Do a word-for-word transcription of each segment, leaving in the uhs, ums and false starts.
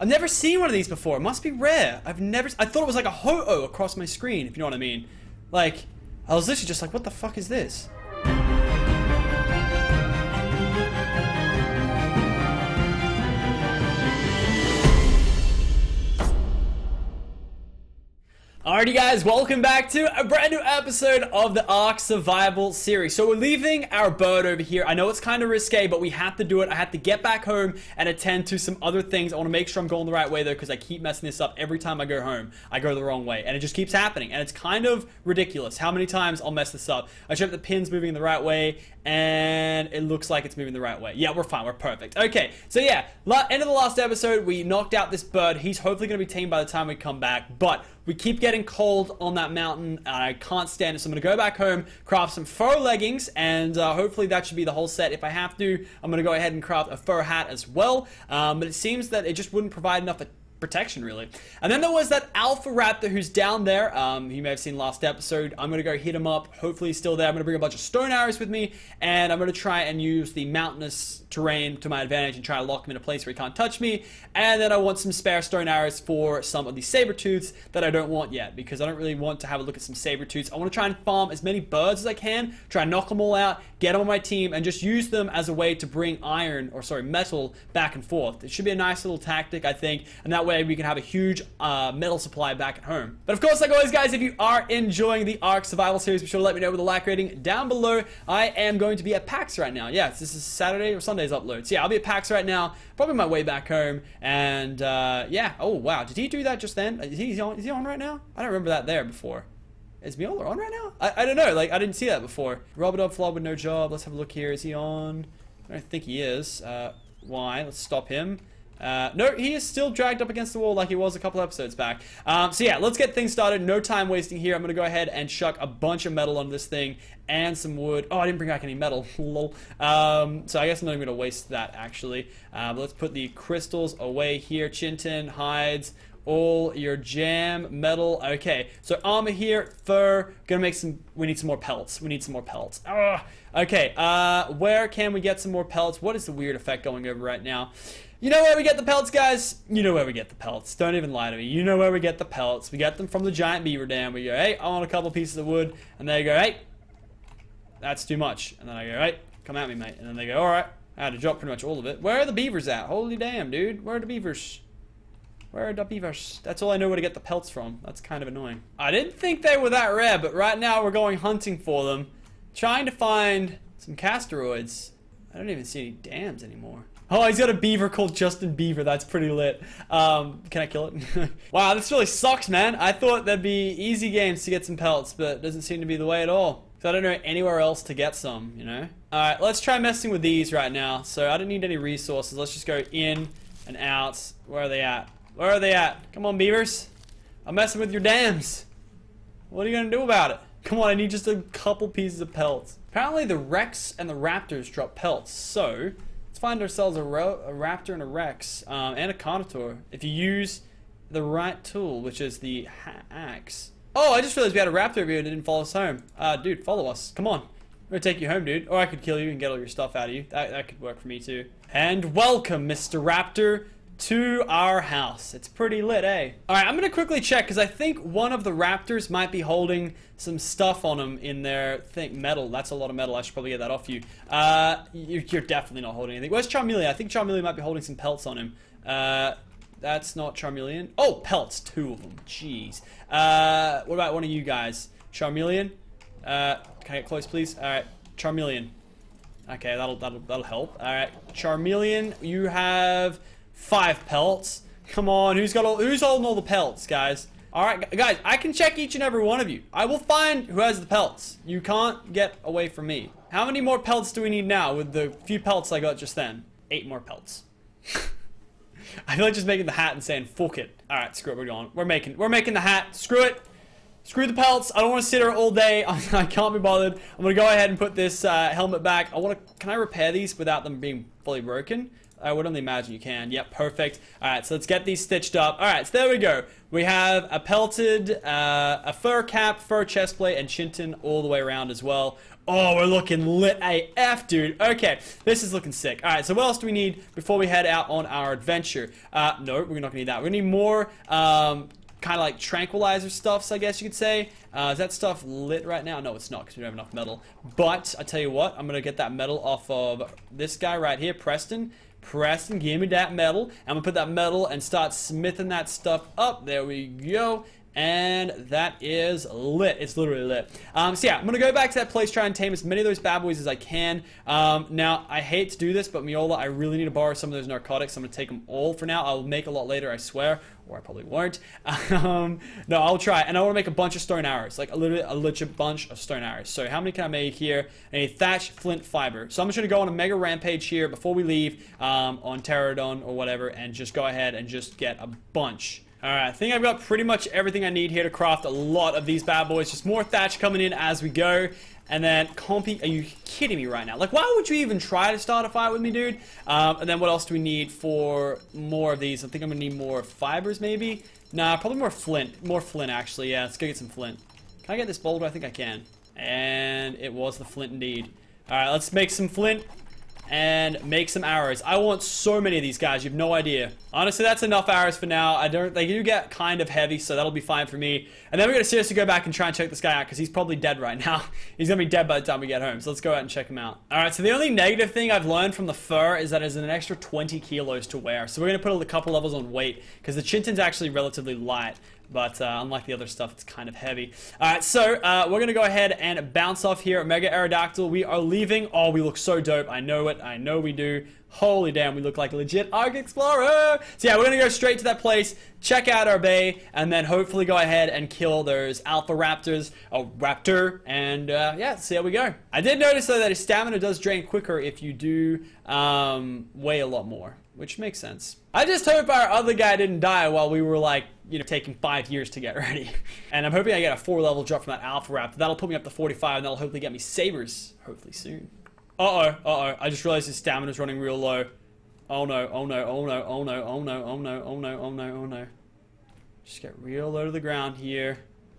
I've never seen one of these before. It must be rare. I've never... I thought it was like a Ho-Oh across my screen, if you know what I mean. Like, I was literally just like, what the fuck is this? Alrighty guys, welcome back to a brand new episode of the Ark Survival series. So we're leaving our bird over here. I know it's kind of risque, but we have to do it. I have to get back home and attend to some other things. I want to make sure I'm going the right way though, because I keep messing this up every time I go home. I go the wrong way, and it just keeps happening. And it's kind of ridiculous how many times I'll mess this up. I check the pin's moving in the right way, and it looks like it's moving the right way. Yeah, we're fine. We're perfect. Okay, so yeah, end of the last episode, we knocked out this bird. He's hopefully going to be tamed by the time we come back, but we keep getting cold on that mountain, and I can't stand it, so I'm going to go back home, craft some fur leggings, and uh, hopefully that should be the whole set. If I have to, I'm going to go ahead and craft a fur hat as well, um, but it seems that it just wouldn't provide enough protection, really. And then there was that alpha raptor who's down there. Um, you may have seen last episode. I'm going to go hit him up. Hopefully he's still there. I'm going to bring a bunch of stone arrows with me, and I'm going to try and use the mountainous terrain to my advantage and try to lock him in a place where he can't touch me. And then I want some spare stone arrows for some of the saber-tooths that I don't want yet, because I don't really want to have a look at some saber-tooths. I want to try and farm as many birds as I can, try and knock them all out, get them on my team, and just use them as a way to bring iron, or sorry, metal back and forth. It should be a nice little tactic, I think, and that way we can have a huge uh, metal supply back at home. But of course, like always, guys, if you are enjoying the Ark Survival series, be sure to let me know with a like rating down below. I am going to be at PAX right now. Yeah, this is Saturday or Sunday's upload. So yeah, I'll be at PAX right now, probably my way back home, and uh, yeah. Oh wow, did he do that just then? Is he on? Is he on right now? I don't remember that there before. Is Mjolnir on right now? I, I don't know. Like, I didn't see that before. Robert Flawed with no job. Let's have a look here. Is he on? I don't think he is. Uh, why? Let's stop him. Uh, no, he is still dragged up against the wall like he was a couple episodes back. Um, so yeah, let's get things started. No time wasting here. I'm going to go ahead and chuck a bunch of metal on this thing and some wood. Oh, I didn't bring back any metal. Lol. Um, so I guess I'm not even going to waste that, actually. Uh, but let's put the crystals away here. Chintin, hides, all your jam, metal. Okay, so armor here, fur. Gonna make some, we need some more pelts. We need some more pelts. Ugh. Okay, uh, where can we get some more pelts? What is the weird effect going over right now? You know where we get the pelts, guys? You know where we get the pelts. Don't even lie to me. You know where we get the pelts. We get them from the giant beaver dam. We go, hey, I want a couple pieces of wood. And they go, hey, that's too much. And then I go, hey, come at me, mate. And then they go, all right. I had to drop pretty much all of it. Where are the beavers at? Holy damn, dude. Where are the beavers? Where are the beavers? That's all I know where to get the pelts from. That's kind of annoying. I didn't think they were that rare, but right now we're going hunting for them. Trying to find some casteroids. I don't even see any dams anymore. Oh, he's got a beaver called Justin Beaver. That's pretty lit. Um, can I kill it? Wow, this really sucks, man. I thought there'd be easy games to get some pelts, but it doesn't seem to be the way at all. So I don't know anywhere else to get some, you know? Alright, let's try messing with these right now. So I don't need any resources. Let's just go in and out. Where are they at? Where are they at? Come on, beavers. I'm messing with your dams. What are you going to do about it? Come on, I need just a couple pieces of pelts. Apparently the Rex and the Raptors drop pelts, so let's find ourselves a, a Raptor and a Rex, um, and a Carnotaur. If you use the right tool, which is the axe. Oh, I just realized we had a Raptor over here that didn't follow us home. Uh, dude, follow us. Come on. I'm gonna take you home, dude. Or I could kill you and get all your stuff out of you. That, that could work for me, too. And welcome, Mister Raptor, to our house. It's pretty lit, eh? Alright, I'm gonna quickly check, because I think one of the raptors might be holding some stuff on them in their thing. Metal. That's a lot of metal. I should probably get that off you. Uh, you're, you're definitely not holding anything. Where's Charmeleon? I think Charmeleon might be holding some pelts on him. Uh, that's not Charmeleon. Oh, pelts. Two of them. Jeez. Uh, what about one of you guys? Charmeleon? Uh, can I get close, please? Alright, Charmeleon. Okay, that'll, that'll, that'll help. Alright, Charmeleon, you have five pelts. Come on, who's got all, who's holding all the pelts, guys? All right, guys, I can check each and every one of you. I will find who has the pelts. You can't get away from me. How many more pelts do we need now with the few pelts I got just then? Eight more pelts. I feel like just making the hat and saying, fuck it. All right, screw it, we're going. We're making, we're making the hat. Screw it. Screw the pelts. I don't want to sit here all day. I can't be bothered. I'm going to go ahead and put this uh, helmet back. I want to, can I repair these without them being fully broken? I would only imagine you can. Yep, perfect. All right, so let's get these stitched up. All right, so there we go. We have a pelted, uh, a fur cap, fur chest plate, and Chinton all the way around as well. Oh, we're looking lit A F, dude. Okay, this is looking sick. All right, so what else do we need before we head out on our adventure? Uh, no, we're not gonna need that. We're gonna need more, um, kind of like tranquilizer stuffs, I guess you could say. Uh, is that stuff lit right now? No, it's not, because we don't have enough metal. But I tell you what, I'm gonna get that metal off of this guy right here, Preston. Preston, give me that metal. I'm gonna put that metal and start smithing that stuff up. There we go. And that is lit. It's literally lit. Um, so yeah, I'm gonna go back to that place, try and tame as many of those bad boys as I can. Um, now, I hate to do this, but Miola, I really need to borrow some of those narcotics. I'm gonna take them all for now. I'll make a lot later, I swear. Or I probably won't. Um, no, I'll try. And I want to make a bunch of stone arrows. Like a little, a legit bunch of stone arrows. So how many can I make here? I need thatch, flint, fiber. So I'm just going to go on a mega rampage here before we leave um, on Pterodon or whatever. And just go ahead and just get a bunch. Alright, I think I've got pretty much everything I need here to craft a lot of these bad boys. Just more thatch coming in as we go. And then, compy, are you kidding me right now? Like, why would you even try to start a fight with me, dude? Um, and then what else do we need for more of these? I think I'm gonna need more fibers, maybe? Nah, probably more flint. More flint, actually. Yeah, let's go get some flint. Can I get this boulder? I think I can. And it was the flint indeed. Alright, let's make some flint and make some arrows. I want so many of these guys, you have no idea. Honestly, that's enough arrows for now. I don't, they do get kind of heavy, so that'll be fine for me. And then we're gonna seriously go back and try and check this guy out, because he's probably dead right now. He's gonna be dead by the time we get home, so let's go out and check him out. Alright, so the only negative thing I've learned from the fur is that it's an extra twenty kilos to wear. So we're gonna put a couple levels on weight, because the Chinton's actually relatively light. But uh, unlike the other stuff, it's kind of heavy. Alright, so uh, we're going to go ahead and bounce off here at Mega Aerodactyl. We are leaving. Oh, we look so dope. I know it. I know we do. Holy damn, we look like a legit Ark Explorer. So yeah, we're going to go straight to that place, check out our bay, and then hopefully go ahead and kill those Alpha Raptors, a Raptor, and uh, yeah, see how we go. I did notice though that his stamina does drain quicker if you do um, weigh a lot more, which makes sense. I just hope our other guy didn't die while we were like, you know, taking five years to get ready. And I'm hoping I get a four level drop from that Alpha Raptor. That'll put me up to forty-five, and that'll hopefully get me sabers, hopefully soon. Uh-oh, uh-oh, I just realized his stamina's running real low. Oh no, oh no, oh no, oh no, oh no, oh no, oh no, oh no, oh no. Just get real low to the ground here.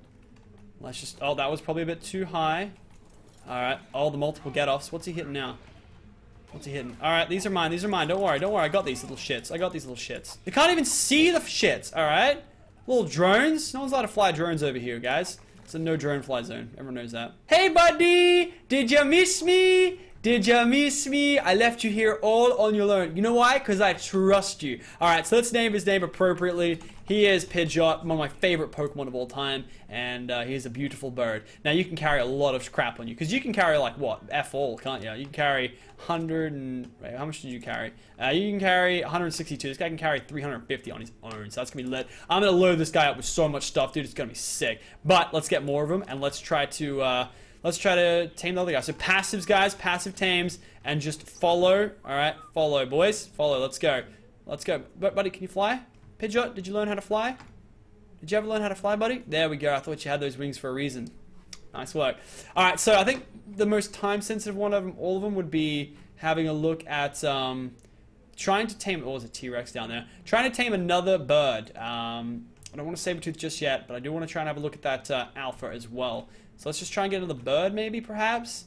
Let's just, oh, that was probably a bit too high. Alright, oh, the multiple get-offs. What's he hitting now? What's he hitting? Alright, these are mine, these are mine. Don't worry, don't worry, I got these little shits. I got these little shits. They can't even see the shits, alright? Little drones. No one's allowed to fly drones over here, guys. It's a no drone fly zone. Everyone knows that. Hey, buddy! Did you miss me? Did you miss me? I left you here all on your own. You know why? Because I trust you. Alright, so let's name his name appropriately. He is Pidgeot, one of my favorite Pokemon of all time, and uh, he's a beautiful bird. Now, you can carry a lot of crap on you, because you can carry, like, what? F all, can't you? You can carry one hundred and... Wait, how much did you carry? Uh, you can carry one hundred sixty-two. This guy can carry three hundred fifty on his own, so that's going to be lit. I'm going to load this guy up with so much stuff, dude. It's going to be sick. But let's get more of them, and let's try to... Uh, Let's try to tame the other guy. So passives, guys. Passive tames. And just follow. Alright. Follow, boys. Follow. Let's go. Let's go. But, buddy, can you fly? Pidgeot, did you learn how to fly? Did you ever learn how to fly, buddy? There we go. I thought you had those wings for a reason. Nice work. Alright, so I think the most time-sensitive one of them, all of them, would be having a look at... Um, trying to tame... Oh, there's a T-Rex down there. Trying to tame another bird. Um, I don't want to Sabertooth just yet, but I do want to try and have a look at that uh, Alpha as well. So let's just try and get another bird, maybe, perhaps.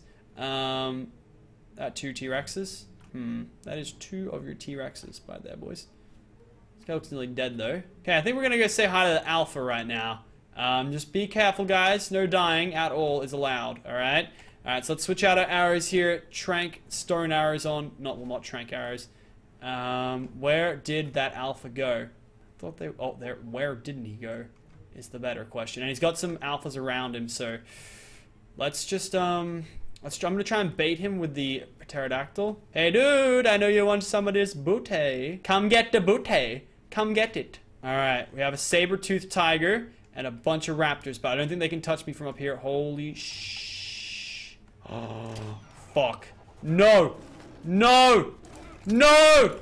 Um, that two T-Rexes. Hmm. That is two of your T-Rexes by there, boys. This guy looks nearly dead, though. Okay, I think we're going to go say hi to the Alpha right now. Um, just be careful, guys. No dying at all is allowed, alright? Alright, so let's switch out our arrows here. Trank stone arrows on. Not, well, not trank arrows. Um, where did that Alpha go? I thought they... Oh, there. Where didn't he go? Is the better question. And he's got some alphas around him, so let's just um let's I'm gonna try and bait him with the pterodactyl. Hey dude, I know you want some of this booty. Come get the booty. Come get it. Alright, we have a saber-toothed tiger and a bunch of raptors, but I don't think they can touch me from up here. Holy shh. Oh fuck. No! No! No!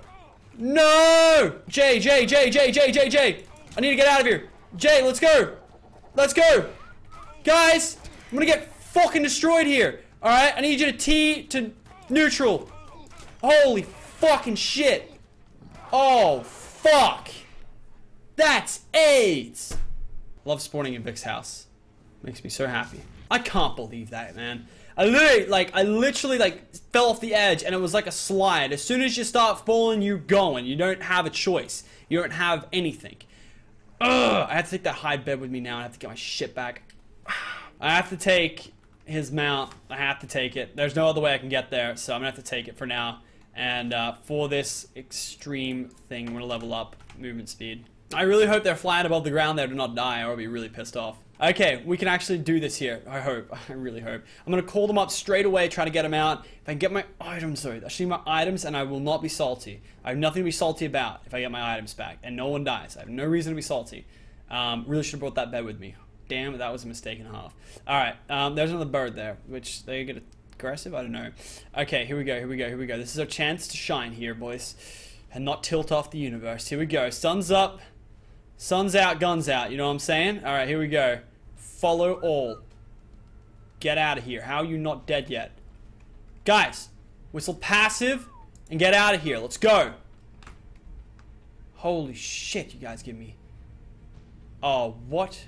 No! Jay, Jay, Jay, Jay, Jay, Jay, Jay! I need to get out of here. Jay, let's go. Let's go. Guys, I'm gonna get fucking destroyed here. Alright, I need you to T to neutral. Holy fucking shit. Oh, fuck. That's AIDS. Love spawning in Vic's house. Makes me so happy. I can't believe that, man. I literally, like, I literally, like, fell off the edge, and it was like a slide. As soon as you start falling, you're going. You don't have a choice. You don't have anything. Ugh, I have to take that high bed with me now. I have to get my shit back. I have to take his mount. I have to take it. There's no other way I can get there, so I'm gonna have to take it for now. And uh, for this extreme thing, I'm gonna level up movement speed. I really hope they're flying above the ground there to not die, or I'll be really pissed off. Okay, we can actually do this here. I hope. I really hope. I'm gonna call them up straight away, try to get them out. If I can get my items, though, I should need my items, and I will not be salty. I have nothing to be salty about if I get my items back, and no one dies. I have no reason to be salty. Um, really should have brought that bed with me. Damn, that was a mistake and a half. Alright, um, there's another bird there, which they get aggressive? I don't know. Okay, here we go, here we go, here we go. This is our chance to shine here, boys. And not tilt off the universe. Here we go. Sun's up. Sun's out, guns out. You know what I'm saying? Alright, here we go. Follow all. Get out of here. How are you not dead yet? Guys, whistle passive and get out of here. Let's go. Holy shit, you guys give me. Oh, what?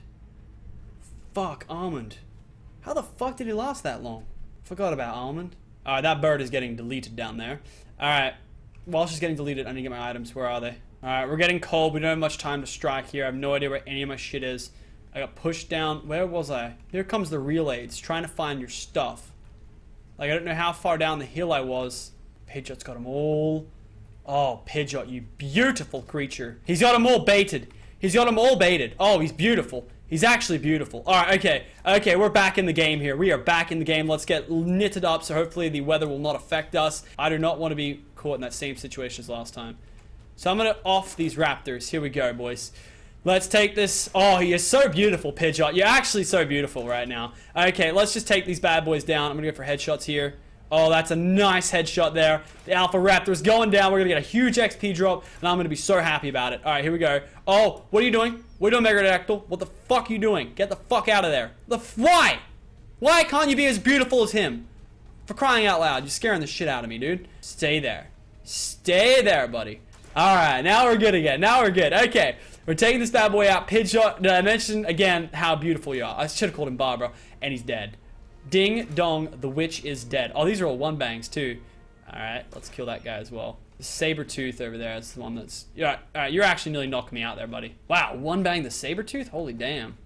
Fuck, Almond. How the fuck did he last that long? Forgot about Almond. Alright, that bird is getting deleted down there. Alright, while she's getting deleted, I need to get my items. Where are they? Alright, we're getting cold. We don't have much time to strike here. I have no idea where any of my shit is. I got pushed down. Where was I? Here comes the relay. It's trying to find your stuff. Like, I don't know how far down the hill I was. Pidgeot's got them all. Oh, Pidgeot, you beautiful creature. He's got them all baited. He's got them all baited. Oh, he's beautiful. He's actually beautiful. Alright, okay. Okay, we're back in the game here. We are back in the game. Let's get knitted up so hopefully the weather will not affect us. I do not want to be caught in that same situation as last time. So I'm going to off these raptors. Here we go, boys. Let's take this. Oh, you're so beautiful, Pidgeot. You're actually so beautiful right now. Okay, let's just take these bad boys down. I'm going to go for headshots here. Oh, that's a nice headshot there. The Alpha Raptor's going down. We're going to get a huge X P drop, and I'm going to be so happy about it. All right, here we go. Oh, what are you doing? What are you doing, Megadactyl? What the fuck are you doing? Get the fuck out of there. The f Why? Why can't you be as beautiful as him? For crying out loud. You're scaring the shit out of me, dude. Stay there. Stay there, buddy. All right, now we're good again. Now we're good. Okay, we're taking this bad boy out. Pidgeot, did I mention again how beautiful you are? I should have called him Barbara, and he's dead. Ding dong, the witch is dead. Oh, these are all one bangs too. Alright, let's kill that guy as well. The Sabertooth over there is the one that's... Yeah, alright, you're actually nearly knocking me out there, buddy. Wow, one bang the Sabertooth? Holy damn.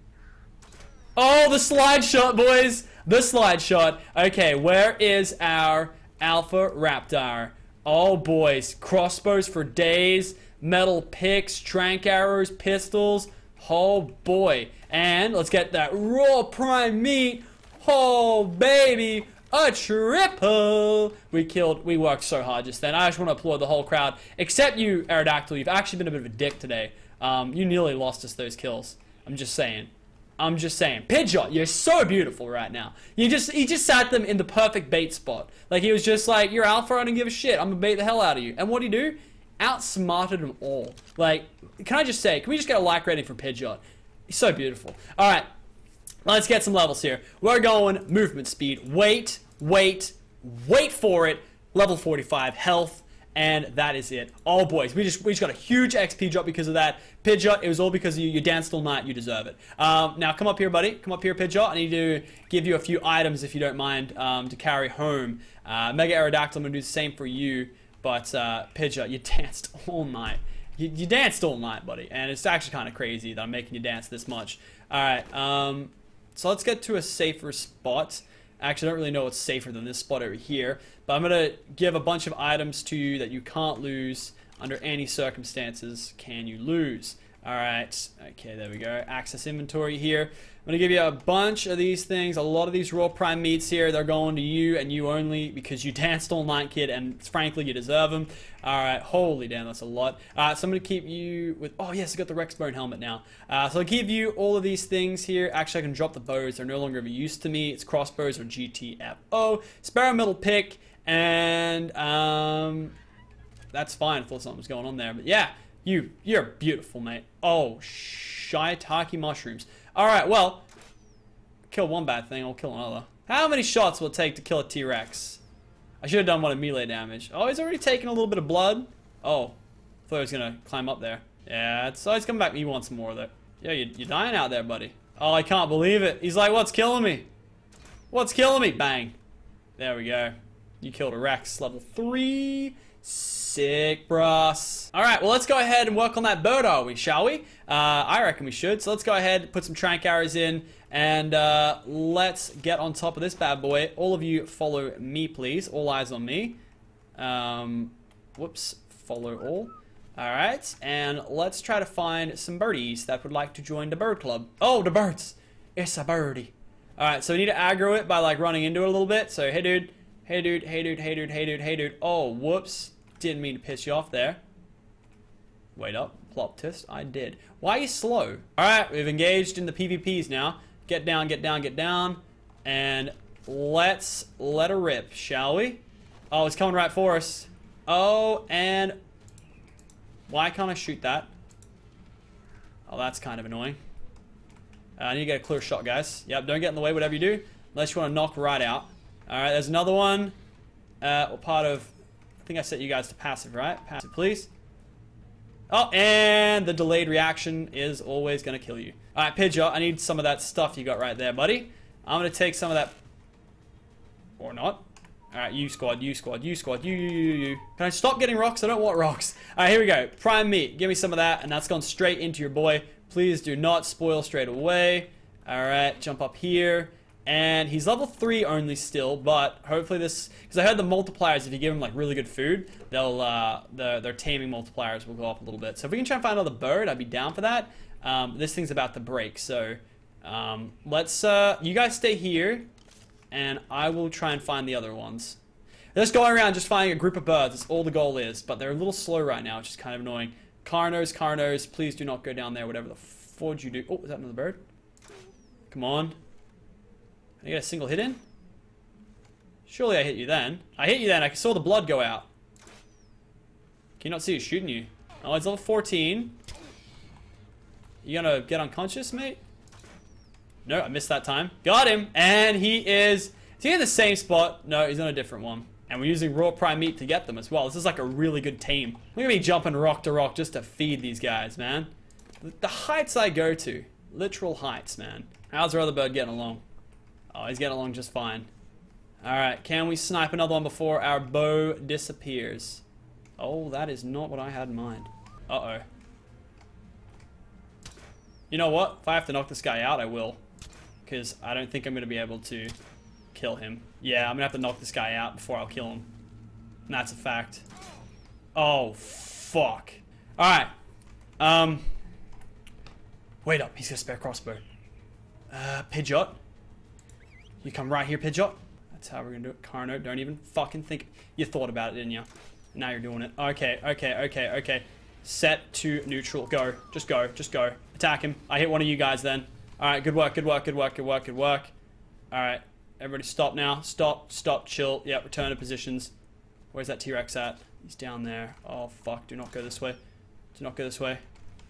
Oh, the slide shot, boys! The slide shot. Okay, where is our Alpha Raptor? Oh, boys. Crossbows for days. Metal picks, trank arrows, pistols. Oh, boy. And let's get that raw prime meat. Oh, baby, a triple. We killed, we worked so hard just then. I just want to applaud the whole crowd, except you, Aerodactyl. You've actually been a bit of a dick today. Um, you nearly lost us those kills. I'm just saying. I'm just saying. Pidgeot, you're so beautiful right now. You just, he just sat them in the perfect bait spot. Like, he was just like, you're Alpha, I don't give a shit. I'm gonna bait the hell out of you. And what did he do? Outsmarted them all. Like, can I just say, can we just get a like rating for Pidgeot? He's so beautiful. All right. Let's get some levels here. We're going movement speed. Wait, wait, wait for it. Level forty-five health, and that is it. Oh, boys, we just we just got a huge X P drop because of that. Pidgeot, it was all because of you. You danced all night. You deserve it. Um, now, come up here, buddy. Come up here, Pidgeot. I need to give you a few items, if you don't mind, um, to carry home. Uh, Mega Aerodactyl, I'm going to do the same for you. But, uh, Pidgeot, you danced all night. You, you danced all night, buddy. And it's actually kind of crazy that I'm making you dance this much. All right, um... so let's get to a safer spot. Actually, I don't really know what's safer than this spot over here. But I'm going to give a bunch of items to you that you can't lose under any circumstances. Can you lose? Alright. Okay, there we go. Access inventory here. I'm going to give you a bunch of these things. A lot of these raw prime meats here, they're going to you and you only because you danced all night, kid. And frankly, you deserve them. Alright. Holy damn, that's a lot. Alright, so I'm going to keep you with... Oh, yes, I got the Rexbone helmet now. Uh, so I'll give you all of these things here. Actually, I can drop the bows. They're no longer of use to me. It's crossbows or G T F O. Sparrow metal pick. And, um... that's fine. I thought something was going on there. But yeah. You, you're beautiful, mate. Oh, shiitake mushrooms. Alright, well, kill one bad thing, I'll kill another. How many shots will it take to kill a T-Rex? I should have done one of melee damage. Oh, he's already taken a little bit of blood. Oh, I thought he was gonna climb up there. Yeah, it's always coming back. He wants more of it. Yeah, you, you're dying out there, buddy. Oh, I can't believe it. He's like, what's killing me? What's killing me? Bang. There we go. You killed a Rex. Level three. Sick, bros. Alright, well, let's go ahead and work on that bird, are we? Shall we? Uh, I reckon we should. So let's go ahead, put some trank arrows in, and uh, let's get on top of this bad boy. All of you follow me, please. All eyes on me. Um, whoops. Follow all. Alright, and let's try to find some birdies that would like to join the bird club. Oh, the birds. It's a birdie. Alright, so we need to aggro it by, like, running into it a little bit. So, hey, dude. Hey, dude. Hey, dude. Hey, dude. Hey, dude. Hey, dude. Oh, whoops. Didn't mean to piss you off there. Wait up. Plot twist. I did. Why are you slow? Alright, we've engaged in the P V Ps now. Get down, get down, get down. And let's let her rip, shall we? Oh, it's coming right for us. Oh, and... why can't I shoot that? Oh, that's kind of annoying. Uh, I need to get a clear shot, guys. Yep, don't get in the way, whatever you do. Unless you want to knock right out. Alright, there's another one. Uh, what part of... I think I set you guys to passive, right? Passive, please. Oh, and the delayed reaction is always going to kill you. Alright, Pidgeot, I need some of that stuff you got right there, buddy. I'm going to take some of that... or not. Alright, you squad, you squad, you squad, you, you, you, you. Can I stop getting rocks? I don't want rocks. Alright, here we go. Prime meat. Give me some of that, and that's gone straight into your boy. Please do not spoil straight away. Alright, jump up here. And he's level three only still, but hopefully this... because I heard the multipliers, if you give him, like, really good food, they'll, uh, the, their taming multipliers will go up a little bit. So if we can try and find another bird, I'd be down for that. Um, this thing's about to break, so... Um, let's, uh... you guys stay here, and I will try and find the other ones. Just going around just finding a group of birds, that's all the goal is, but they're a little slow right now, which is kind of annoying. Carnos, Carnos, please do not go down there, whatever the fudge you do. Oh, is that another bird? Come on. Can I get a single hit in? Surely I hit you then. I hit you then. I saw the blood go out. Can you not see who's shooting you? Oh, it's level fourteen. You gonna get unconscious, mate? No, I missed that time. Got him. And he is... is he in the same spot? No, he's on a different one. And we're using raw prime meat to get them as well. This is like a really good team. Look at me jumping rock to rock just to feed these guys, man. The heights I go to. Literal heights, man. How's our other bird getting along? Oh, he's getting along just fine. Alright, can we snipe another one before our bow disappears? Oh, that is not what I had in mind. Uh-oh. You know what? If I have to knock this guy out, I will. Because I don't think I'm going to be able to kill him. Yeah, I'm going to have to knock this guy out before I'll kill him. And that's a fact. Oh, fuck. Alright. Um. Wait up. He's got a spare crossbow. Uh, Pidgeot. You come right here, Pidgeot. That's how we're gonna do it. Carno, don't even fucking think. You thought about it, didn't you? Now you're doing it. Okay, okay, okay, okay. Set to neutral. Go. Just go. Just go. Attack him. I hit one of you guys then. Alright, good work, good work, good work, good work, good work. Alright, everybody stop now. Stop, stop, chill. Yeah, return to positions. Where's that T-Rex at? He's down there. Oh, fuck. Do not go this way. Do not go this way.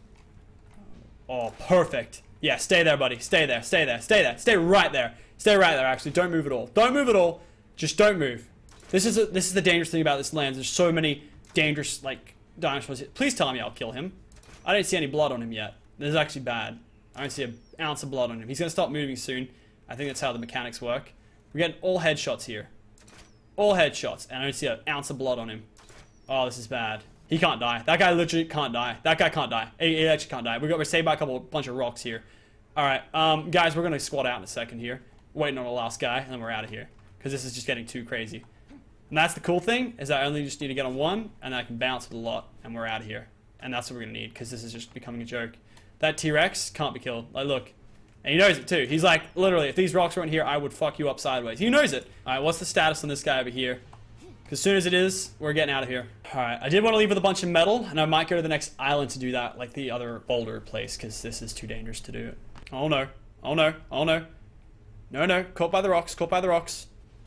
Oh, perfect. Yeah, stay there, buddy. Stay there, stay there, stay there. Stay right there. Stay right there, actually. Don't move at all. Don't move at all. Just don't move. This is a, this is the dangerous thing about this land. There's so many dangerous, like, dinosaurs here. Please tell me I'll kill him. I don't see any blood on him yet. This is actually bad. I don't see an ounce of blood on him. He's going to start moving soon. I think that's how the mechanics work. We're getting all headshots here. All headshots. And I don't see an ounce of blood on him. Oh, this is bad. He can't die. That guy literally can't die. That guy can't die. He, he actually can't die. We got, we're saved by a couple bunch of rocks here. Alright, um, guys, we're going to squat out in a second here. Waiting on the last guy, and then we're out of here. Because this is just getting too crazy. And that's the cool thing, is I only just need to get on one, and I can bounce it a lot, and we're out of here. And that's what we're going to need, because this is just becoming a joke. That T-Rex can't be killed. Like, look. And he knows it, too. He's like, literally, if these rocks weren't here, I would fuck you up sideways. He knows it. Alright, what's the status on this guy over here? Because as soon as it is, we're getting out of here. Alright, I did want to leave with a bunch of metal, and I might go to the next island to do that, like the other boulder place, because this is too dangerous to do it. Oh, no. Oh, no. Oh, no. No, no. Caught by the rocks. Caught by the rocks.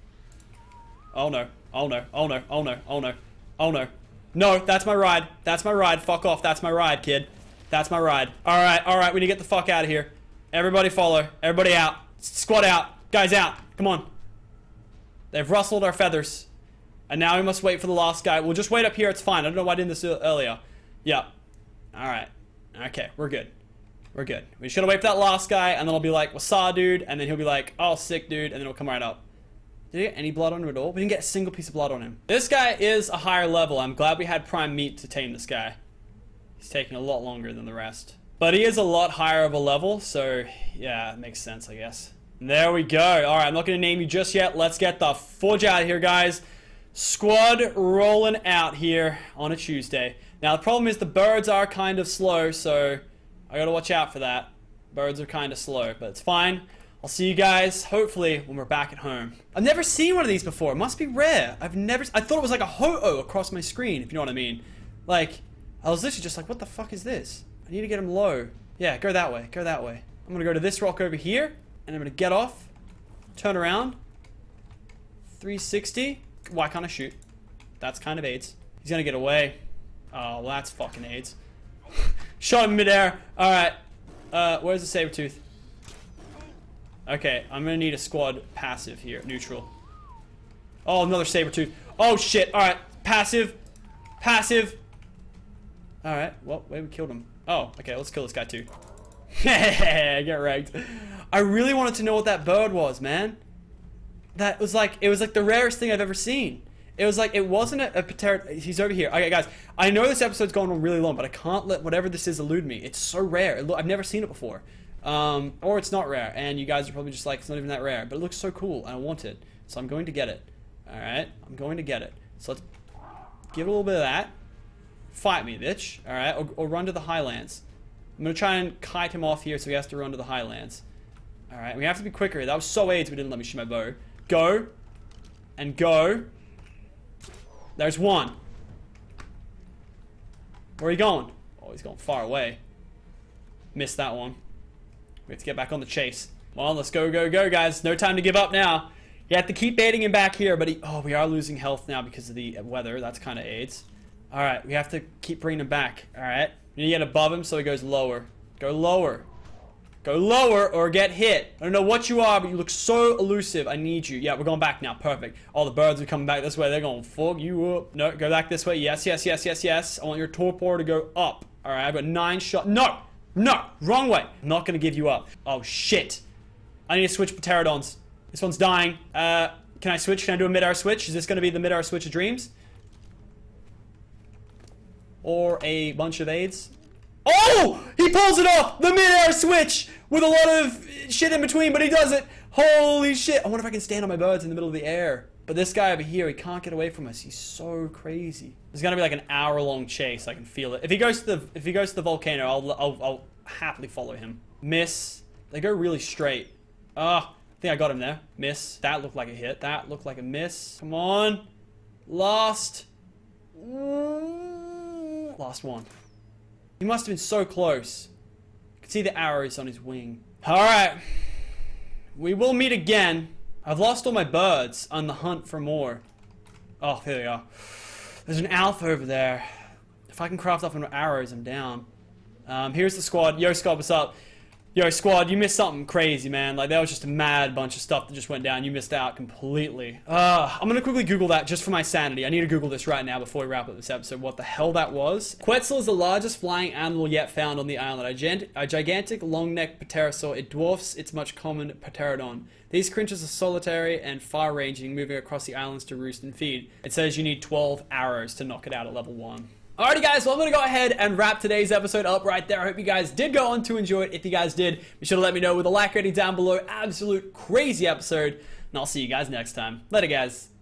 Oh, no. Oh, no. Oh, no. Oh, no. Oh, no. Oh, no. No, that's my ride. That's my ride. Fuck off. That's my ride, kid. That's my ride. All right. All right. We need to get the fuck out of here. Everybody follow. Everybody out. Squad out. Guys out. Come on. They've rustled our feathers. And now we must wait for the last guy. We'll just wait up here. It's fine. I don't know why I didn't do this earlier. Yep. Alright. Okay, we're good. We're good. We just gotta wait for that last guy, and then I'll be like, what's up, dude? And then he'll be like, oh, sick, dude. And then he'll come right up. Did he get any blood on him at all? We didn't get a single piece of blood on him. This guy is a higher level. I'm glad we had prime meat to tame this guy. He's taking a lot longer than the rest. But he is a lot higher of a level, so yeah, it makes sense, I guess. And there we go. Alright, I'm not going to name you just yet. Let's get the fudge out of here, guys. Squad rolling out here on a Tuesday. Now, the problem is the birds are kind of slow, so I gotta watch out for that. Birds are kind of slow, but it's fine. I'll see you guys, hopefully, when we're back at home. I've never seen one of these before. It must be rare. I've never... I thought it was like a Ho-Oh across my screen, if you know what I mean. Like, I was literally just like, what the fuck is this? I need to get him low. Yeah, go that way. Go that way. I'm gonna go to this rock over here, and I'm gonna get off, turn around, three sixty. Why can't I shoot? That's kind of AIDS. He's gonna get away. Oh, well, that's fucking AIDS. Shot him midair. Alright. Uh, where's the Sabertooth? Okay, I'm gonna need a squad passive here. Neutral. Oh, another Sabertooth. Oh, shit. Alright. Passive. Passive. Alright. Well, wait, we killed him. Oh, okay. Let's kill this guy, too. Get wrecked. I really wanted to know what that bird was, man. That was like, it was like the rarest thing I've ever seen. It was like, it wasn't a, a patera. He's over here. Okay, guys, I know this episode's going on really long, but I can't let whatever this is elude me. It's so rare. It, I've never seen it before. Um, or it's not rare, and you guys are probably just like, it's not even that rare, but it looks so cool, and I want it. So I'm going to get it. Alright, I'm going to get it. So let's give it a little bit of that. Fight me, bitch. Alright, or, or run to the highlands. I'm going to try and kite him off here so he has to run to the highlands. Alright, we have to be quicker. That was so AIDS we didn't let me shoot my bow. Go. And go. There's one. Where are you going? Oh, he's going far away. Missed that one. We have to get back on the chase. Well, let's go, go, go, guys. No time to give up now. You have to keep baiting him back here, but he... Oh, we are losing health now because of the weather. That's kind of AIDS. Alright, we have to keep bringing him back. Alright. We need to get above him so he goes lower. Go lower. Go lower or get hit. I don't know what you are, but you look so elusive. I need you. Yeah, we're going back now. Perfect. All the birds are coming back this way. They're going to fuck you up. No, go back this way. Yes, yes, yes, yes, yes. I want your torpor to go up. All right, I've got nine shots. No, no, wrong way. I'm not going to give you up. Oh, shit. I need to switch pterodons. This one's dying. Uh, can I switch? Can I do a mid-air switch? Is this going to be the mid-air switch of dreams? Or a bunch of AIDS? Oh! He pulls it off! The mid-air switch! With a lot of shit in between, but he does it! Holy shit! I wonder if I can stand on my birds in the middle of the air. But this guy over here, he can't get away from us. He's so crazy. There's gonna be like an hour-long chase. I can feel it. If he goes to the if he goes to the volcano, I'll I'll, I'll happily follow him. Miss. They go really straight. Ah, oh, I think I got him there. Miss. That looked like a hit. That looked like a miss. Come on. Last. Last one. He must have been so close. You can see the arrows on his wing. Alright. We will meet again. I've lost all my birds on the hunt for more. Oh, there they are. There's an alpha over there. If I can craft off arrows, I'm down. Um, here's the squad. Yo, squad, what's up? Yo, squad, you missed something crazy, man. Like, that was just a mad bunch of stuff that just went down. You missed out completely. Uh, I'm gonna quickly Google that just for my sanity. I need to Google this right now before we wrap up this episode. What the hell that was? Quetzal is the largest flying animal yet found on the island. A, gigant, a gigantic, long-necked pterosaur. It dwarfs its much common pterodon. These creatures are solitary and far-ranging, moving across the islands to roost and feed. It says you need twelve arrows to knock it out at level one. Alrighty guys, well I'm going to go ahead and wrap today's episode up right there. I hope you guys did go on to enjoy it. If you guys did, be sure to let me know with a like rating down below. Absolute crazy episode. And I'll see you guys next time. Later guys.